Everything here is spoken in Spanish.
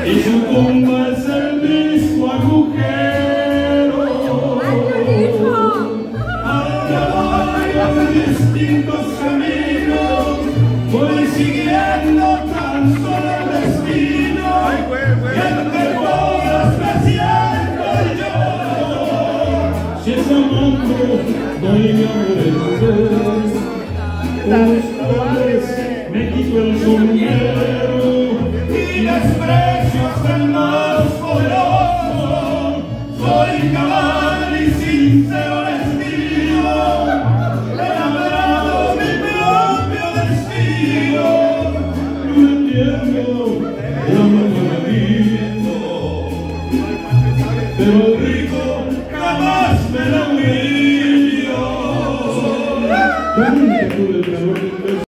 y su tumba es el mismo agujero. A caballo de distintos caminos voy siguiendo tan solo el destino, y entre todas me siento yo. Si es amando, doy mi amor entero. Me quito el sombrero y desprecio hasta el más poderoso. Soy cabal y sincero destino, he labrado mi propio destino. No entiendo el amor maldito, pero el rico jamás me lo humillo.